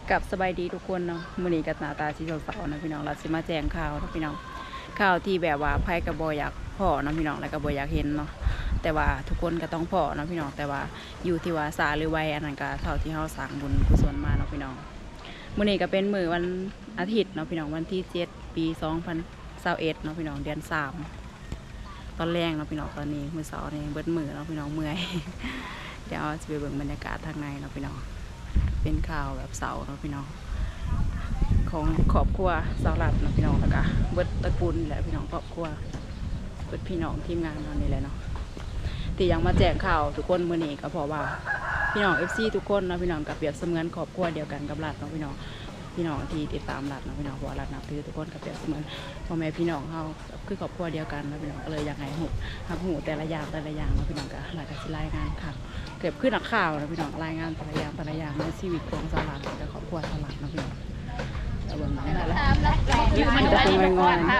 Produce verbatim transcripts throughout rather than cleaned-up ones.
กับสบายดีทุกคนเนาะมื้อนี้กับหน้าตาสีสาวๆนะพี่น้องเราสิมาแจ้งข่าวนะพี่น้องข่าวที่แบบว่าไพ่กับบอยากพ่อนะพี่น้องแล้วก็บอยากเห็นเนาะแต่ว่าทุกคนก็ต้องพ่อนะพี่น้องแต่ว่าอยู่ที่ว่าสาหรือวัยอันนั้นก็เท่าที่เฮาสร้างบุญกุศลมาเนาะพี่น้องมื้อนี้ก็เป็นมื้อวันอาทิตย์เนาะพี่น้องวันที่เจ็ดปีสองพันยี่สิบเอ็ดเนาะพี่น้องเดือนสามตอนแรกเนาะพี่น้องตอนนี้มื้อเช้านี่เบิดมื้อเนาะพี่น้องเมื่อยเดี๋ยวจะไปเบิ่งบรรยากาศทางในเนาะพี่น้องเป็นข่าวแบบเสาเนาะพี่น้องของครอบครัวสาวรัดเนาะพี่น้องแล้วก็เบิดตระกูลแหละพี่น้องครอบครัวเบิดพี่น้องทีมงานเรานี่แหละเนาะที่ยังมาแจ้งข่าวทุกคนมื้อนี้ก็เพราะว่าพี่น้อง เอฟ ซี ทุกคนเนาะพี่น้องกับเปรียบเสมือนครอบครัวเดียวกันกับรัดเนาะพี่น้องพี่น้องที่ติดตามรัดเนาะพี่น้องเพราะรัดนับถือทุกคนกับเปรียบเสมือนพ่อแม่พี่น้องเขาคือครอบครัวเดียวกันเนาะพี่น้องก็เลยอยากให้หูหักหูแต่ละอย่างแต่ละอย่างเนาะพี่น้องก็หลายการรายงานข่าวเก็บขึ้นนักข่าวนะพี่น้องรายงานแต่ละอย่างแต่ละอย่างในชีวิตของสาวรัดและครอบครัวสาวรัดนะพี่น้องเอาเบิ่งมาได้แล้วจะเป็นงอน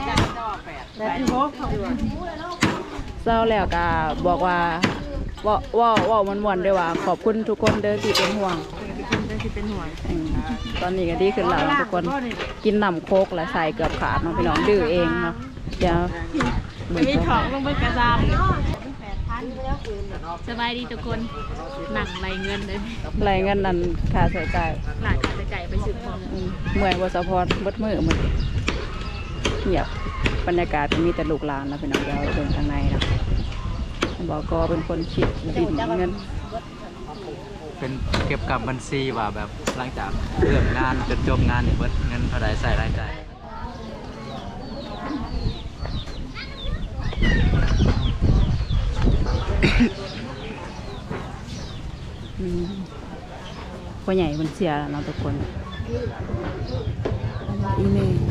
เศร้าแล้วก็บอกว่าว่าว่าว่ามันม่วนด้วยว่าขอบคุณทุกคนเด้อที่เป็นห่วงตอนนี้ก็ดีขึ้นแล้วทุกคนกินน้ำโคกและใส่เกือบขาดเนาะพี่น้องดื้อเองเนาะเดี๋ยวมีของลงไปกระซามสบายดีทุกคนหนังไรเงินเลยไรเงินนั้นค่าใช้จ่ายหลายค่าใช้จ่ายไปซื้อของเมื่อยวัสพรบดมือมันเงียบบรรยากาศมีแต่ลูกหลานนะพี่น้องเราเดินทางในนะบอกก็เป็นคนคิดดินเงินเป็นเก็บกับบัญชีว่าแบบหลังจากเริ่มงานจนจบงานเนี่ยเบิดเงินเท่าไรใส่รายจ่ายพ่อใหญ่มันเสียแล้วเนาะทุกคนอีเมล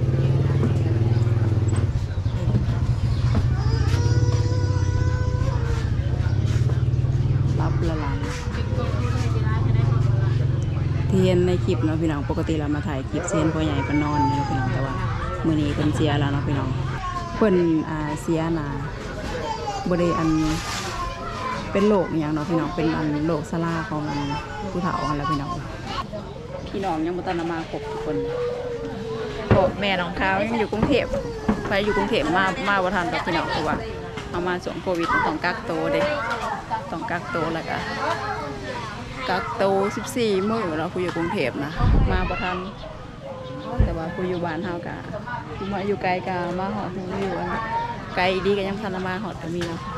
รับละลายที่เห็นในคลิปเนาะพี่น้องปกติเรามาถ่ายคลิปเซนพ่อใหญ่ปนอนเนาะพี่น้องแต่ว่ามื้อนี้เป็นเสียแล้วเนาะพี่น้องเพิ่นอ่าเสียนาบ่ได้อันเป็นโรคอย่างเนาะพี่น้องเป็นอันโรคซาร่าของมันผู้เฒ่ากันแล้วพี่น้องพี่น้องยังบ่ทันมาครบทุกคนพ่อแม่น้องเขายังอยู่กรุงเทพไปอยู่กรุงเทพมามาบ่ทันดอกพี่น้องเพราะว่าเอามาช่วงโควิดต้องกักตัวเด้ต้องกักตัวแล้วก็กักตัวสิบสี่มื้อเนาะผู้อยู่กรุงเทพนะมาบ่ทันแต่ว่าผู้อยู่บ้านเฮาก็มาอยู่ไกลก็มาฮอดอยู่ไกลดีก็ยังทันมาฮอดก็มีเนาะ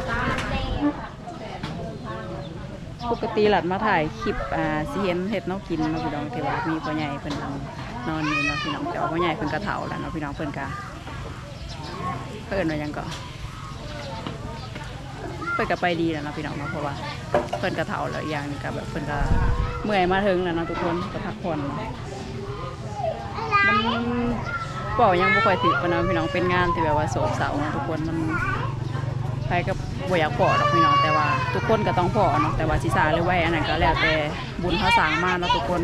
ปกติหลัดมาถ่ายคลิปอ่าสิเห็นเห็ดนกกินเนาะพี่น้องที่ว่ามีพ่อใหญ่เพิ่นนอนอยู่เนาะพี่น้องแต่ว่าพ่อใหญ่เพิ่นกระเถาแล้วเนาะพี่น้องเพิ่นกะเพิ่นว่ายังก็เพิ่นก็ไปดีแล้วเนาะพี่น้องเนาะเพราะว่าเพิ่นกระเถาแล้วอย่างนี้ก็แบบเพิ่นก็เมื่อยมาถึงแล้วเนาะทุกคนก็พักผ่อนเนาะมันเป่ายังบ่ค่อยถึกปานนั้นพี่น้องเป็นงานที่แบบว่าโศกเศร้าเนาะทุกคนมันไปกับบ่อยากพอดอกพี่น้องแต่ว่าทุกคนก็ต้องพอเนาะแต่ว่าสิสาหรือไว้อันนั้นก็แล้วแต่บุญเขาสร้างมาเนาะทุกคน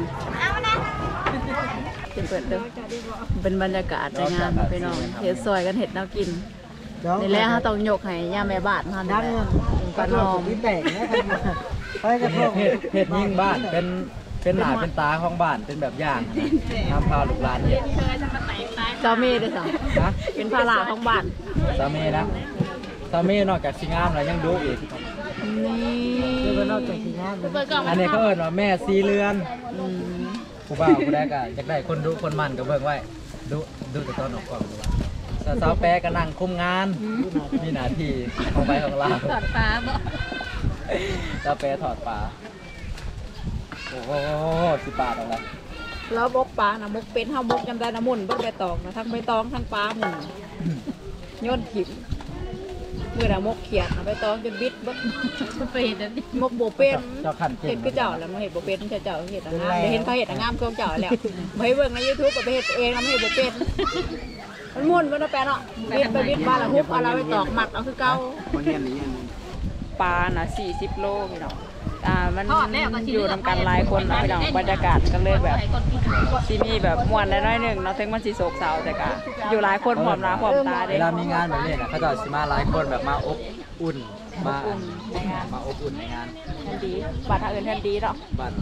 เป็นเปิดเด้อเป็นบรรยากาศในงานพี่น้องเฮ็ดซอยกันเฮ็ดแนวกินนี่แหละเฮาต้องยกให้ย่าแม่บ้านเฮานี่แหละปลาหอมพี่แตกนะไปกระทงเฮ็ดเฮ็ดยิ่งบ้านเป็นเป็นหน้าเป็นตาของบ้านเป็นแบบอย่างนำพาลูกหลานเฮ็ดเจ้าแม่ด้วยซ้ำนะเป็นภาระของบ้านสามีนะสามีนอกจากสิงามแล้วยังดูอีกนี่คือนอกจากสิงามอันนี้เขาเอิ้นว่าแม่สีเรือนผู้บ่าวผู้ใดก็อยากได้คนดูคนมันก็เบิ่งไว้ดูดูแต่ตอนออกกล้องดูว่าสาวแปรก็นั่งคุมงานมีหน้าที่ของไปของเราถอดฟ้าบ่สาวแปรถอดปลาโอ้โหสิบบาทเอาละแล้วบกปลานะบกเป็นเฮาบกจำได้น้ำมันบกใบตองนะทั้งใบตองทั้งปลาหมูโยนขิมเมื่อเรามกเขียดไปตองจนบิดบดเป็นมกโบเป็นเจ้าขันเห็ดก็เจ้าแล้วมาเห็ดโบเป็นเจ้าเจ้าเห็ดงามเห็นเขาเห็ดงามเครื่องเจ้าแล้วไปเบิ่งในยูทูบไปเห็ดเองทำเห็ดโบเป็นมันมุ่นมันแปลเนาะบิดไปบิดมาแล้วฮุบเอาเราไปตอกหมัดเอาคือเก่าปลาน่ะสี่สิบโลพี่น้องอ่ามันอยู่ทำกันหลายคนนะพี่น้องบรรยากาศก็เลยแบบที่มีแบบม่วนน้อยหนึ่งเนาะถึงมันสีโศกเศร้าแต่ก็อยู่หลายคนพร้อมหน้าพร้อมตาเด้เวลามีงานแบบนี้นะเขาจะสิมาหลายคนแบบมาอบอุ่นมามาอบอุ่นในงานแทนดีบัตรอื่นแทนดีเนาะบัตร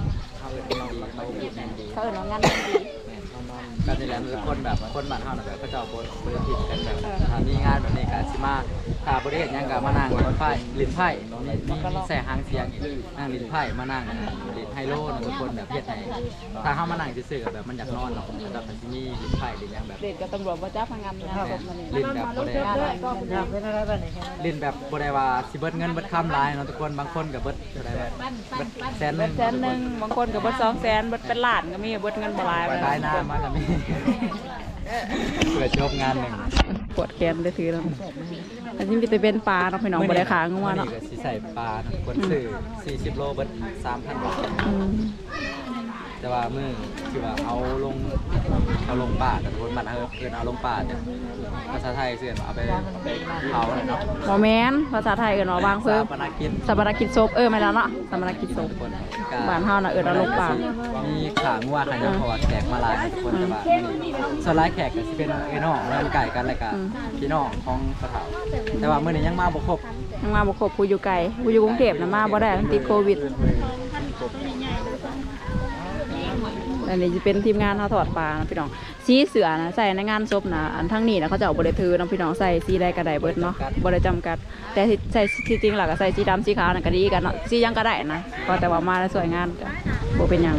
เขาเอิ้นดีเขาเอิ้นดีเขาเอิ้นว่างานดีก็นี่แหละคือคนแบบคนบ้านเฮาน่ะแบบเขาเจ้าบ่บ่ได้ผิดกันแบบถ้ามีงานแบบนี้ก็สิมาถ้าบ่ได้เฮ็ดหยังก็มานั่งรถไฟลิ้นไผ่มีมีแส่หางเสียงอีกนั่งลิ้นไผ่มานั่งลิ้นไฮโลนะทุกคนแบบเฮ็ดให้ถ้าเฮามานั่งซื่อๆก็แบบมันอยากนอนเนาะแล้วก็สิมีลิ้นไผ่ลิ้นหยังแบบเด็กกับตำรวจบ่จับงานงานศพมันนี่ลิ้นแบบบ่ได้ลิ้นแบบบ่ได้ว่าสิเบิดเงินเบิดคำหลายเนาะทุกคนบางคนก็เบิดเท่าใดแบบเบิดแสนนึงแสนหนึงบางคนก็เบิดสองแสนเบิดเป็นล้านก็มีเบิดเงินบ่หลายไปขายหน้ามาก็มีเพื่อจบงานหนึงปวดแขนได้ถือแล้วอันนี้มีแต่เป็นปลาเนาะพี่น้องบ่ได้ขางัวเนาะมื้อนี้ก็สิใส่ปลาเนาะคนซื้อสี่สิบโลเบิด สามพัน บาทอืมแต่ว่ามือคือว่าเอาลงเอาลงป่าแต่คนมันเออเกินเอาลงป่าเนี่ยภาษาไทยเสื่อมเอาไปเผาเลยเนาะบ่แม่นภาษาไทยเอิ้นว่าวางเพิ่มปนากินสมณกิจศพเออแม่นแล้วเนาะสมณกิจศพทุกคนบ้านเฮาน่ะเอิ้นเอาลงป่ามีขางัวขาเนื้อพอแขกมาหลายทุกคนแต่ว่าส่วนหลายแขกก็สิเป็นไอ้น้องแล้วไก่กันแล้วก็พี่น้องของกระเถาแต่ว่ามื้อนี้ยังมาบ่ครบยังมาบ่ครบผู้อยู่ไกลผู้อยู่กรุงเทพน่ะมาบ่ได้มันติดโควิดอันนี้จะเป็นทีมงานเขาถอดปลานะพี่น้องสีเสือนะใส่ในงานศพนะอันทั้งนี้นะเขาจะเอาบริถือนะพี่น้องใส่สีใดก็ได้เบิดเนาะบริจำกัดแต่ที่ใส่ที่จริงหลักก็ใส่สีดำสีขาวนะก็ดีกันเนาะสียังก็ได้นะก็แต่ว่ามาแล้วสวยงามกันโบเป็นหยัง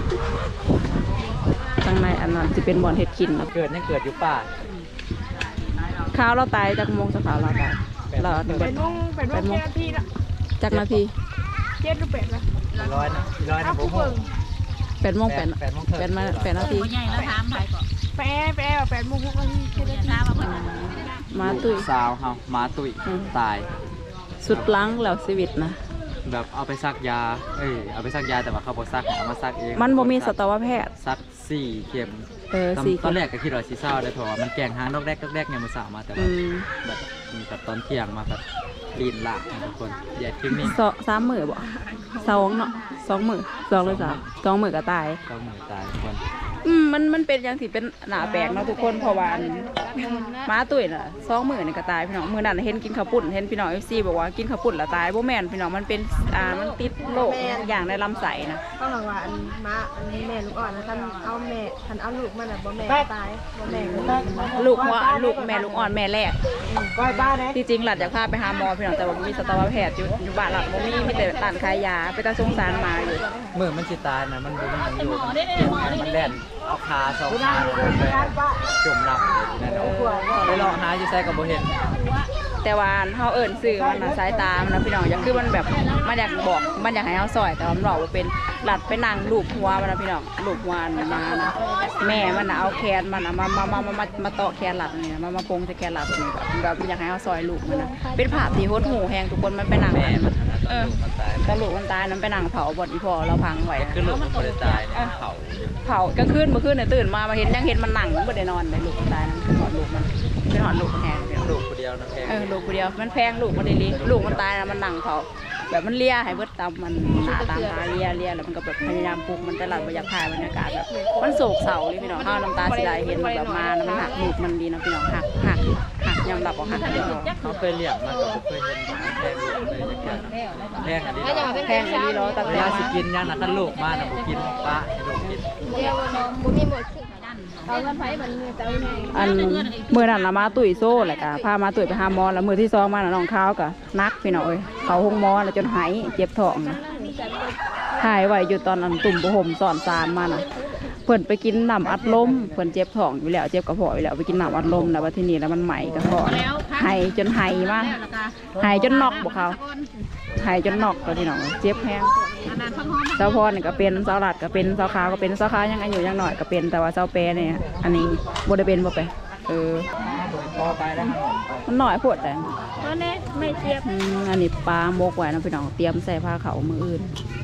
ข้างในอันนั้นจะเป็นบ่อนเห็ดกินนะเกิดยังเกิดอยู่ป่าข้าวเราตายจากโมงจากขาวเราตายเราเป็นเป็นวงเป็นวงแค่นาทีละจากนาทีเจ็ดหรือแปดละร้อยนะร้อยนะเอาผผู้มเบิ่งแปดโมงแปดแปดโมงครึ่งแปดมาแปดนาทีใหญ่แล้วถามไผก่อนแปดแปดแปดโมงหกนาทีเจ็ดนาทีถามว่าเพิ่นมาตุ้ยสาวเฮามาตุยตายสุดล้างแล้วชีวิตนะแบบเอาไปซักยา เอ้ย เอาไปซักยาแต่ว่าเขาบอกซักเอามาซักเองมันบ่มีสัตวแพทย์ซักสี่เข็มเออตอนสี่ตอนแรกก็คิดว่าสีเศร้าได้เพราะว่ามันแกงหางดอกแรกดอกแรกเนี่ยมันสาวมาแต่อืว่าม แบบมีแบบตอนเที่ยงมาแบบลีนละนะทุกคนอย่าทิ้งนี่สองสามหมื่นบ่สองเนาะสองหมื่นสองเลยสามสองหมื่นก็ตายก็เหมือนตายทุกคนอืมมันมันเป็นอย่างที่เป็นหนาแปลกเนาะทุกคนเพราะว่าอันม้าตุ้ยน่ะสองหมื่นนี่ก็ตายพี่น้องมื้อนั้นเห็นกินข้าวปุ้นเห็นพี่น้อง เอฟ ซี บอกว่ากินข้าวปุ้นแล้วตายบ่แม่นพี่น้องมันเป็นอ่ามันติดโรคอย่างในลำไส้นะก็หลังว่าอันม้าอันนี้แม่ลูกอ่อนนะท่านเอาแม่ท่านเอาลูกมันอ่ะบ่แม่ตายบ่แม่ก็ตายลูกว่าลูกแม่ลูกอ่อนแม่แรกก้อยบ้าเนี่ยที่จริงหลัดอยากพาไปหาหมอพี่น้องแต่ว่าบ่มีสัตวแพทย์อยู่อยู่บ้านหลัดบ่มีมีแต่ร้านขายยาไปตาสงสารหมาอยู่มือมันจิตายนะมันดูมันอยู่มันมันแล่นเอาขาสองขาจมน้ำอยู่นั่นเนาะไปลองหาอยู่ใส่กับโบเห็นแต่ว่าเฮาเอิ้นซื้อมันน่ะสายตามันนะพี่น้องอยากคือมันแบบมันอยากบอกมันอยากให้เฮาซอยแต่ว่ามันบอกว่าเป็นหลัดไปนั่งลูบหัวมันนะพี่น้องลูบหัวมันมานะแม่มันน่ะเอาแขนมันน่ะมามามามามามาเตาะแขนหลัดนี่นะมามาโปงใส่แขนหลัดนี่แบบแบบอยากให้เฮาซอยลูกมันนะเป็นภาพที่โหดหูแฮงทุกคนมันไปนั่งแม่มันนะเออมันตายตะลูกมันตายนั้นไปนั่งเผาบ่อนอีพ่อเราพังไว้คือลูกมันบ่ได้ตายเนี่ยเผาเผากลางคืนเมื่อคืนเนี่ยตื่นมามาเห็นยังเห็นมันนั่งบ่ได้นอนเลยลูกมันตายนั่นคือหอดลูกมันเป็นหอดลูกมันแฮงพี่น้องลูกคนเดียวนะแพงเออลูกคนเดียวมันแพงลูกมันดีลีลูกมันตายนะมันหนังเขาแบบมันเลียให้เบิดตามมันหาตามหาเลียเลียแล้วมันก็แบบพยายามปลุกมันแต่หลับอยากถ่ายบรรยากาศแบบมันโศกเศร้าเลยพี่น้องข้าวน้ำตาสิได้เห็นแบบมานะมันหักลูกมันดีนะพี่น้องหักหักหักยอมรับว่าหักพี่น้องเขาเคยเลี้ยงมาแต่บ่เคยเห็นแบบแพงลูกเลยจักแพงอันนี้เนาะแพงอันนี้เนาะตั้งเวแต่ลามาสิกินยังนะคันลูกมาน่ะบ่กินปลาให้ลูกกินเดียวน้องบ่มีหมดเอาเงินไผมันจะเอาไงอันมือนั่นละมาตุ๋ยโซ่แหละกะพามาตุ๋ยไปหาหมอแล้วมือที่สองมาน่ะน้องข้าวกะนักพี่น้องเอ้ยเขาห้องหมอแล้วจนหายเจ็บท้องนะหายไว้อยู่ตอนนั้นตุ่มประหมสอนสารมาน่ะเพิ่นไปกินน้ำอัดลมเพิ่นเจ็บท้องอยู่แล้วเจ็บกระเพาะอยู่แล้วไปกินน้ำอัดลมแล้วว่าที่นี่แล้วมันไหมกระเพาะหายจนหายมาหายจนนอกบอกเขาหายจนนอกแล้วพี่น้องเจ็บแห้งเจ้าพ่อนี่ก็เป็นเจ้าหลัดก็เป็นเจ้าขาวก็เป็นเจ้าขาวยังอายุยังหน่อยก็เป็นแต่ว่าเจ้าแปรเนี่ยอันนี้บ่ได้เป็นบ่ไปเออพอไปแล้วครับมันหน่อยโพดแต่เพราะเนี่ยไม่เจ็บอืมอันนี้ปลาโมกไว้นะพี่น้องเตรียมใส่ผ้าเขาวมืออื่น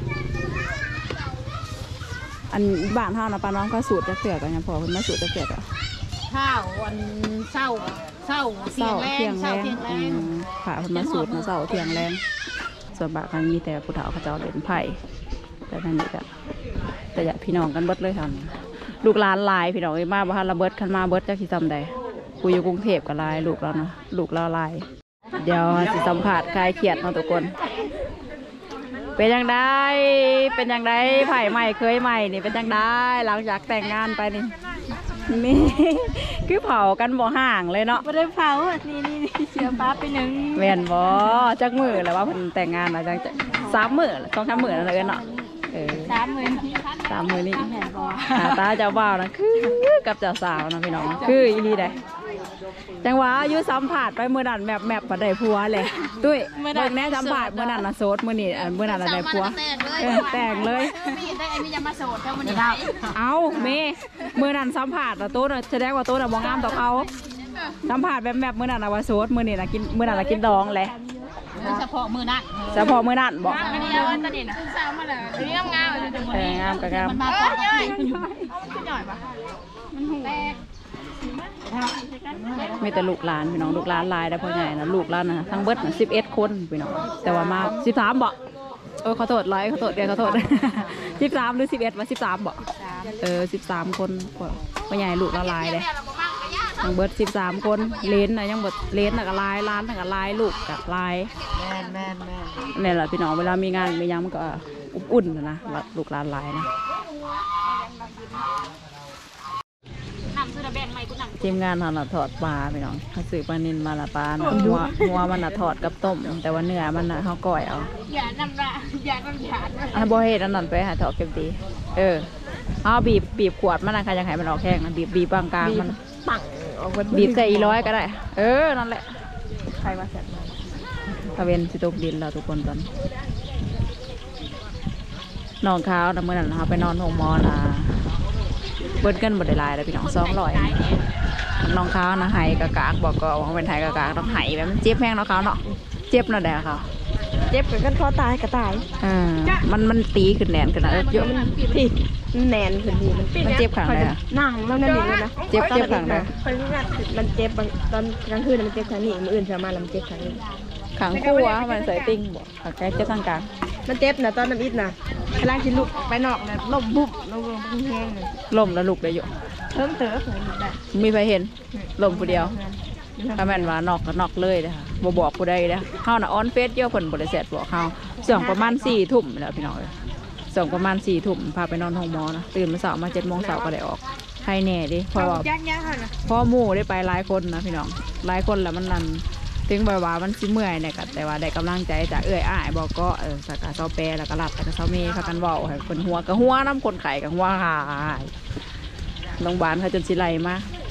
อันบ้านเท่านะปลาน้องก็สูตรจะเสือกกันยังพอคุณแม่สูตรจะเสือกอ่ะข้าววันเช้าเช้าเที่ยงแรงเช้าเที่ยงแรอืงมผ่าคุณแม่สูตรมาเสาเที่ยงแรงส่วนบากกันมีแต่ผู้เฒ่าเขาเจ้าเล่นไผ่แต่นั่นนี่ก็แต่อยากพี่น้องกันเบิดเลยทันลูกหลานหลายพี่น้องเอ้ยมาบ้านระเบิดขันมาเบิดจะคิดจำได้กูอยู่กรุงเทพกับลายลูกเราเนาะลูกเราลาย เดี๋ยวสิสัมผัสคลายเครียดเนาะทุกคนเป็นยังได้เป็นยังได้ไผ่ใหม่เคยใหม่นี่เป็นยังได้หลังจากแต่งงานไปนี่นี่คือเผากันบ่ห่างเลยเนาะบ่ได้เผานี่นี่เสียฟ้าไปหนึ่งแม่นบ่จักมือแล้วว่าเพิ่นแต่งงานมาจังสามมื้อสองสามมื้อแล้วเอิ้นเนาะเออสามหมื่นสามมื้อนี่แผ่นบ่หน้าตาเจ้าบ่าวนะคือกับเจ้าสาวนะพี่น้องคืออีหลีได้จังหวะอายุสัมผัสไปมื้อนั้นแมปแมปบ่ได้ผัวเลยตุ้ยเบิ่งแน่สัมผัสมื้อนั้นน่ะโสดมื้อนี้อันมื้อนั้นน่ะได้ผัวเออแต่งเลยมีได้ไอ้มียามาโสดเท่ามันนี่เอาเมมื้อนั้นสัมผัสน่ะโต๊ะน่ะแสดงว่าโต๊ะน่ะบ่งามต่อเขาสัมผัสแบบแบบมื้อนั้นน่ะว่าโสดมื้อนี้น่ะกินมื้อนั้นน่ะกินดองแหละเฉพาะมือนั่นเฉพาะมื้อนั้นบ่อันนี้ว่าตอนนี้นะสาวมาเลยนี่งามงามเลยจังหวะเออนี้งามก็งามมันมาต่อกันขึ้นหน่อยปะมันหูแตกมีแต่ลูกหลานพี่น้องลูกหลานหลายได้พ่อใหญ่นะลูกหลานนะทั้งเบิดน่ะสิบเอ็ดคนพี่น้องแต่ว่ามาสิบสามบ่เออขอโทษร้อยขอโทษเดี๋ยวขอโทษ สิบสามหรือสิบเอ็ดว่าสิบสามบ่เออสิบสามคนพ่อใหญ่ลูกละลายเลยทั้งเบิดสิบสามคนเลนนะยังบดเลนน่ะก็ลายล้านน่ะก็ลายลูกกับลายแม่นแม่นแม่นนี่แหละพี่น้องเวลามีงานมียังมันก็อบอุ่นนะลูกหลานหลายนะนำซื้อแบงใหม่กูนำทีมงานเขาน่ะทอดปลาพี่น้องเขาซื้อปลานิลมาละปลาน่ะหัวหัวมันน่ะทอดกับต้มแต่ว่าเนื้อมันน่ะเขาก่อยเอาอย่านำละอย่านำหยาดอันบ่เฮ็ดอันนั้นไปหาทอดเก็บดีเออเอาบีบบีบขวดมันน่ะใครยังไงมันออกแห้งนะบีบบีบกลางกลางมันปังออกมาบีบใส่อีร้อยก็ได้เออนั่นแหละใครมาแซ่บตะเวนสิตกดินแล้วทุกคนตอนนอนข้าวนะเมื่อนั้นนะคะไปนอนห้องหมอนะเบิ้ลกันบดได้หลายแล้วพี่น้องสองร้อยน้องข้าวนะไห้กะกากบอกก็ว่าเป็นไห้กะกากต้องไห้แบบมันเจ็บแห้งน้องข้าวเนาะเจ็บน่ะแดกค่ะเจ็บกันคอตายก็ตายอ่ามันมันตีขึ้นแน่นขึ้นนะเออเยอะพี่แนนขึ้นดีมันมันเจ็บขังเลยอะนั่งแล้วนั่นนี่เลยนะเจ็บเจ็บขังเลยคนที่งานมันเจ็บบางตอนกลางคืนมันเจ็บขังนี่มืออื่นจะมาแล้วมันเจ็บขังนี่ขังคู่วะมันใส่ติ้งบอกขังแกเจ็บทางกลางมันเจ็บนะตอนน้ำอิดนะกำลังกินลูกไปนอกนะลมบุบลมบุบแห้งเลยล่มแล้วลุกได้อยู่เพิ่มเติมเลยได้มีใครเห็นล่มผู้เดียวถ้าแม่นว่านอกก็นอกเลยนะคะบ่บอกผู้ใดเด้อเฮาน่ะออนเฟซเยอะเพิ่นบ่ได้แซดบอกเฮาส่วงประมาณสี่ทุ่มแล้วพี่น้องเอ้ยส่วงประมาณสี่ทุ่มพาไปนอนห้องหมอนะตื่นมาเช้ามาเจ็ดโมงเช้าก็ได้ออกใครแน่ดิเพราะว่ายักยักค่ะนะพ่อหมู่ได้ไปหลายคนนะพี่น้องหลายคนแล้วมันนั่นถึงแบบว่ามันสิเมื่อยเนี่ยก็แต่ว่าได้กำลังใจจากเอื้อยอ้ายบอกก็เออสักกะเซาแปรแล้วก็หลับแล้วก็เซาเมย์พากันเว้าให้คนหัวก็หัวน้ำคนไข่ก็หัวหายโรงพยาบาลเขาจนสิไหลมา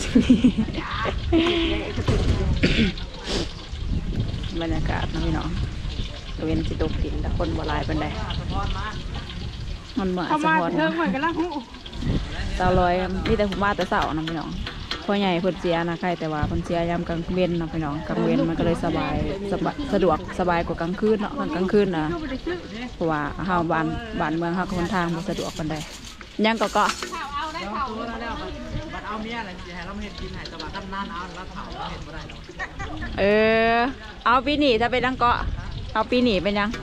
บรรยากาศนะพี่น้องตะเวนสิตกดินแต่คนบ่หลายปานใดมันเหมือนสะพอนเธอเหมือนกันละหูเสาลอยมีแต่ผู้มาแต่เสานะพี่น้องพ่อใหญ่เพิ่นเสียนะใครแต่ว่าเพิ่นเสียยามกลางเว้นนะพี่น้องกลางเว้นมันก็เลยสบายสบายสะดวกสบายกว่ากลางคืนเนาะกลางคืนนะเพราะว่าเฮาบ้านบ้านเมืองเฮาคนทางบ่สะดวกปานใดยังก็ก็บัดเอาเมียอะไรสิให้เราเฮ็ดกินให้แต่ว่าทำนานเอาแล้วเผาเฮ็ดบ่ได้ดอกเออเอาปีนี้ถ้าเป็นดังเกาะเอาปีนี้เป็นยัง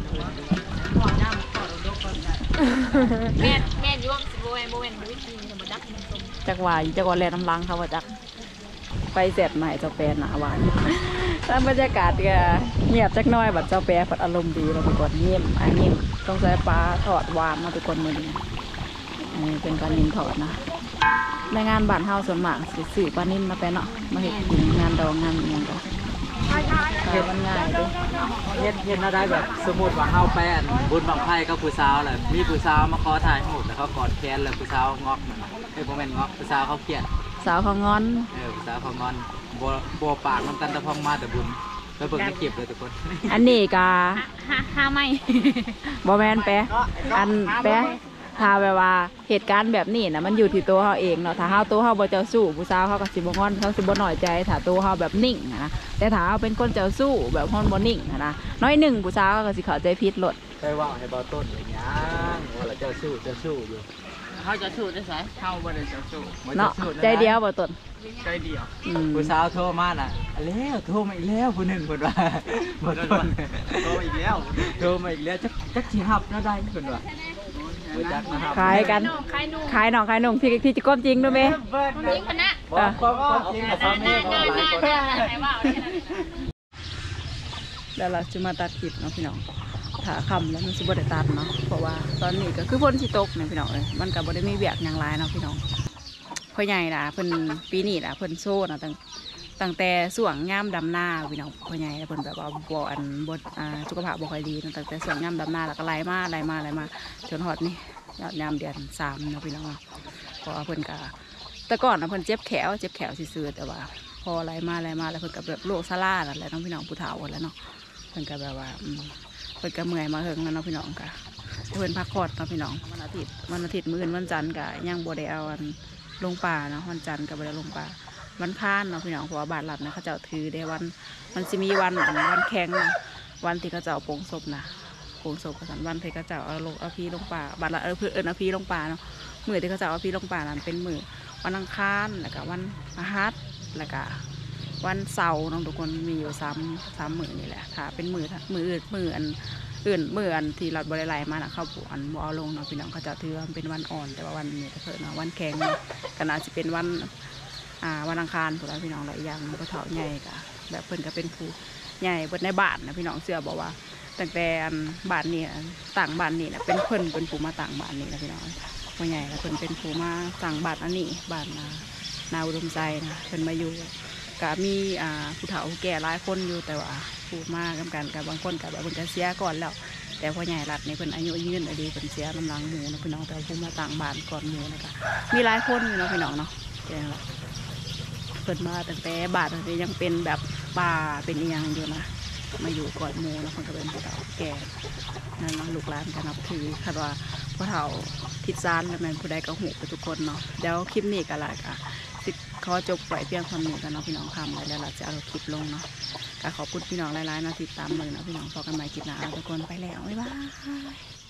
แม่แม่ยุ่งโบเวนโบเวนวิธีสมบัติมันตรงจักว่าอยู่จักว่าแลน้ำลังเขาว่าจักไปเสร็จใหม่เจ้าแปรหนาหวานตามบรรยากาศก็เงียบจักหน้อยบัดเจ้าแปรผัดอารมณ์ดีเราทุกคนเงียบอ่ะเงียบต้องใช้ปลาทอดหวานมาทุกคนมือนี้อันนี้เป็นปลานิ่มทอดนะในงานบ้านเฮาส่วนมากสิซื้อปลานิ่มมาแปรเนาะมาเห็ดกินงานดองงานอหยังก็เฮ็ดมันง่ายเด้อเฮ็ดเฮ็ดได้แบบสมมุติว่าเฮาไปอันบุญบังไฟกับผู้สาวแหละมีผู้สาวมาขอถ่ายรูปแล้วเขากอดแขนแล้วผู้สาวงอกมันเอ้ยบ่แม่นงอกผู้สาวเขาเครียดสาวเขางอนเออผู้สาวเขางอนบ่บ่ปากนํกันแต่พองมาแต่บุญแล้วเบิ่งในคลิปเลยทุกคนอันนี้กาห้าห้าไม่บอแมนแปะอันแปะถ้าแบบว่าเหตุการณ์แบบนี้นะมันอยู่ที่ตัวเขาเองเนาะถ้าเขาตัวเขาบ่เจ้าสู้ผู้สาวเขาก็สิบ่งอนเขาสิบ่น้อยใจถ้าตัวเขาแบบนิ่งนะแต่ถ้าเขาเป็นคนเจ้าสู้แบบฮอนบ่นิ่งนะน้อยหนึ่งผู้สาวเขาก็สิเข้าใจผิดหลดไปว่าให้บ่ต้นอย่างหยังว่าแล้วเจ้าสู้เจ้าสู้อยู่เขาจะสู้ได้ไสเขาบ่ได้จะสู้บ่จ้เนาะสู้ใจเดียวบ่ตนใจเดียวอืมผู้สาวโทรมาน่ะแล้วโทรมาอีกแล้วผู้หนึงเพิ่นว่าบ่ต้นโทรมาอีกแล้วโทรมาอีกแล้วจักจักสิรับแล้วได้เพิ่นว่าบ่จักนะครับขายกันใครนุ่มขายหนองขายหนงที่ที่จะก้มจริงด้วยไหมยิงคณะบอกความความจริงกับหสาน้ามีหน้าบ่หน้าหลายคนหน้าไหนว่าแล้วเราจะมาตัดคลิปเนาะพี่น้องถ้าค่ำแล้วมันสิบ่ได้ตัดเนาะเพราะว่าตอนนี้ก็คือฝนสิตกเนี่ยพี่น้องเอ้ยมันก็บ่ได้มีเวียกหยังหลายเนาะพี่น้องพ่อใหญ่ล่ะเพิ่นปีนี้ล่ะเพิ่นโซ่เนาะตั้งตั้งแต่ส่วงย่ามดำหน้าพี่น้องพ่อใหญ่เพิ่นแบบว่าบ่อันบ่อ่าสุขภาพบ่ค่อยดีเนาะตั้งแต่ส่วงย่ามดำหน้าแล้วก็ไล่มาไล่มาไล่มาจนฮอดนี่ยามเดือนสามเนาะพี่น้องเนาะเพราะว่าเพิ่นก็แต่ก่อนนะเพิ่นเจ็บแขวเจ็บแขวซื่อๆแต่ว่าพอไล่มาไล่มาแล้วเพิ่นก็แบบโรคซาร่านั่นแหละน้องพี่น้องผู้เฒ่าแล้วเนาะเพิ่นก็แบบว่าเพิ่นก็เมื่อยมาเฮิงแล้วเนาะพี่น้องก็เพิ่นพักผ่อนเนาะพี่น้องวันอาทิตย์วันอาทิตย์มื้ออื่นวันจันทร์ก็ยังบ่ได้เอาอันลงป่าเนาะวันจันทร์ก็บ่ได้ลงป่าวันพานเนาะพี่น้องเพราะว่าบ้านหลัดนะเขาเจ้าถือได้วันมันสิมีวันวันแข็งวันที่เขาเจ้าโปงศพนะโปงศพกันวันที่เขาเจ้าเอาลงเอาพีลงป่าบ้านหลัดเออเพื่อนเอาพีลงป่าเนาะมื้อที่เขาเจ้าเอาพีลงป่านั้นเป็นมื้อวันอังคารแล้วก็วันพฤหัสแล้วก็วันเสาร์น้องทุกคนมีอยู่สามสามมื้อนี่แหละถ้าเป็นมื้อมื้ออื่นมื้ออันอื่นมื้ออันที่เราบริไลมาน่ะเขาบุอันบ่เอาลงเนาะพี่น้องเขาจะถือว่าเป็นวันอ่อนแต่ว่าวันนี้ก็เพิ่นเนาะวันแข็งก็น่าจะเป็นวันอ่าวันอังคารพวกเราพี่น้องหลายอย่างก็เฒ่าใหญ่ก็แบบเพิ่นก็เป็นผู้ใหญ่เบิดในบ้านนะพี่น้องเชื่อบอกว่าตั้งแต่อันบ้านนี้ต่างบ้านนี้นะเป็นเพิ่นเป็นผู้มาต่างบ้านนี้นะพี่น้องผู้ใหญ่แล้วเพิ่นเป็นผู้มาต่างบ้านอันนี้บ้านนานาอุดมใจนะเพิ่นมาอยู่ก็มีอ่าผู้เฒ่าผู้แก่หลายคนอยู่แต่ว่าผู้มากกันกันกับบางคนกับแบบเพิ่นก็เสียก่อนแล้วแต่พ่อใหญ่รัดนี่เพิ่นอายุยืนอดีเพิ่นเสียกำลังหมู่นะพี่น้องแต่ผู้มาต่างบ้านก่อนหมู่นะคะมีหลายคนอยู่เนาะพี่น้องเนาะแจ้งละเพิ่นมาตั้งแต่บ้านนี้ยังเป็นแบบป่าเป็นเอียงอยู่นะมาอยู่ก่อนหมู่นะเพิ่นก็เป็นผู้เฒ่าแก่นั่นเนาะลูกหลานกันนับถือคาดว่าผู้เฒ่าทิศซานแล้วแม่นผู้ใดก็หูไปทุกคนเนาะเดี๋ยวคลิปนี้ก็ละค่ะสิขอจบไว้เพียงเท่านี้กันเนาะพี่น้องคำแล้วเราจะเอาคลิปลงเนาะก็ขอบคุณพี่น้องหลายๆนะติดตามมือเนาะพี่น้องพอกันใหม่คลิปหน้าทุกคนไปแล้วบ๊ายบาย